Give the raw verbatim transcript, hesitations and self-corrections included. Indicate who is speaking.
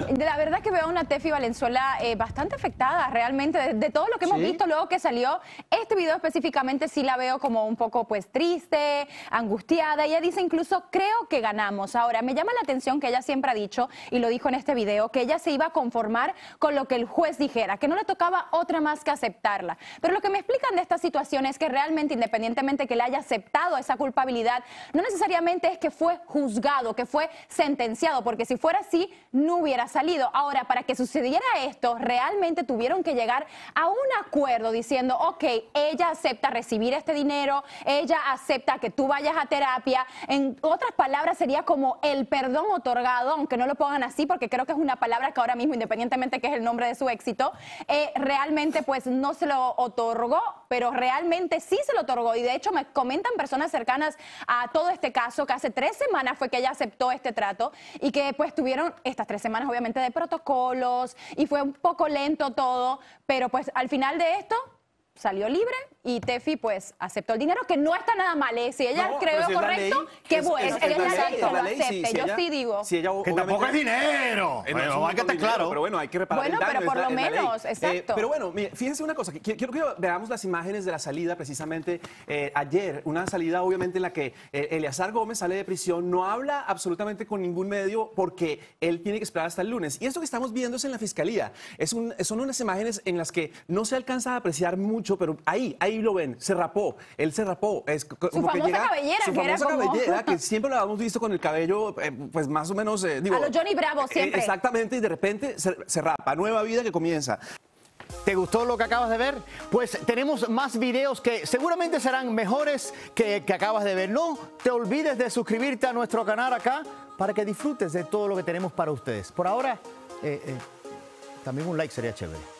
Speaker 1: La verdad que veo a una Tefi Valenzuela eh, bastante afectada realmente de, de todo lo que hemos
Speaker 2: ¿Sí?
Speaker 1: visto luego que salió este video específicamente. Sí la veo como un poco pues triste, angustiada. Ella dice incluso, creo que ganamos. Ahora, me llama la atención que ella siempre ha dicho, y lo dijo en este video, que ella se iba a conformar con lo que el juez dijera, que no le tocaba otra más que aceptarla. Pero lo que me explican de esta situación es que realmente, independientemente que le haya aceptado esa culpabilidad, no necesariamente es que fue juzgado, que fue sentenciado, porque si fuera así, no hubiera salido. Ahora, para que sucediera esto, realmente tuvieron que llegar a un acuerdo diciendo, ok, ella acepta recibir este dinero, ella acepta que tú vayas a terapia. En otras palabras, sería como el perdón otorgado, aunque no lo pongan así, porque creo que es una palabra que ahora mismo, independientemente que es el nombre de su éxito, eh, realmente pues no se lo otorgó, pero realmente sí se lo otorgó. Y de hecho me comentan personas cercanas a todo este caso que hace tres semanas fue que ella aceptó este trato y que pues tuvieron estas tres semanas obviamente de protocolos y fue un poco lento todo, pero pues al final de esto salió libre y Tefi pues aceptó el dinero, que no está nada mal, ¿eh? Si ella
Speaker 2: No,
Speaker 1: creo
Speaker 2: pero si es la
Speaker 1: correcto,
Speaker 2: ley,
Speaker 1: qué
Speaker 2: es-
Speaker 1: bueno,
Speaker 2: es-
Speaker 1: ella
Speaker 2: es la ley,
Speaker 1: exacto,
Speaker 2: es
Speaker 1: lo
Speaker 2: la ley, sí,
Speaker 1: acepte,
Speaker 2: si
Speaker 1: yo
Speaker 2: ella-
Speaker 1: sí digo.
Speaker 2: si ella,
Speaker 3: Que tampoco es dinero.
Speaker 2: Eh, no es
Speaker 3: Bueno,
Speaker 2: un
Speaker 3: hay que estar
Speaker 2: dinero,
Speaker 3: claro.
Speaker 2: Pero bueno, hay que reparar
Speaker 1: Bueno,
Speaker 2: el daño.
Speaker 1: pero por
Speaker 2: es la-
Speaker 1: lo
Speaker 2: es la ley.
Speaker 1: menos, exacto.
Speaker 2: Eh, pero bueno, mire, fíjense una cosa. que- Quiero que veamos las imágenes de la salida precisamente eh, ayer. Una salida obviamente en la que eh, Eleazar Gómez sale de prisión, no habla absolutamente con ningún medio porque él tiene que esperar hasta el lunes. Y esto que estamos viendo es en la fiscalía. Es un, son unas imágenes en las que no se alcanza a apreciar mucho, pero ahí, ahí lo ven. Se rapó. Él se rapó. Es co- como que
Speaker 1: famosa
Speaker 2: llega,
Speaker 1: cabellera,
Speaker 2: su
Speaker 1: que era
Speaker 2: famosa
Speaker 1: como-
Speaker 2: cabellera, que siempre lo hemos visto con el cabello, eh, pues más o menos, eh, digo...
Speaker 1: A los Johnny Bravo
Speaker 2: eh,
Speaker 1: siempre.
Speaker 2: exactamente, y de repente se, se rapa. Nueva vida que comienza.
Speaker 3: ¿Te gustó lo que acabas de ver? Pues tenemos más videos que seguramente serán mejores que, que acabas de ver. No te olvides de suscribirte a nuestro canal acá para que disfrutes de todo lo que tenemos para ustedes. Por ahora, eh, eh, también un like sería chévere.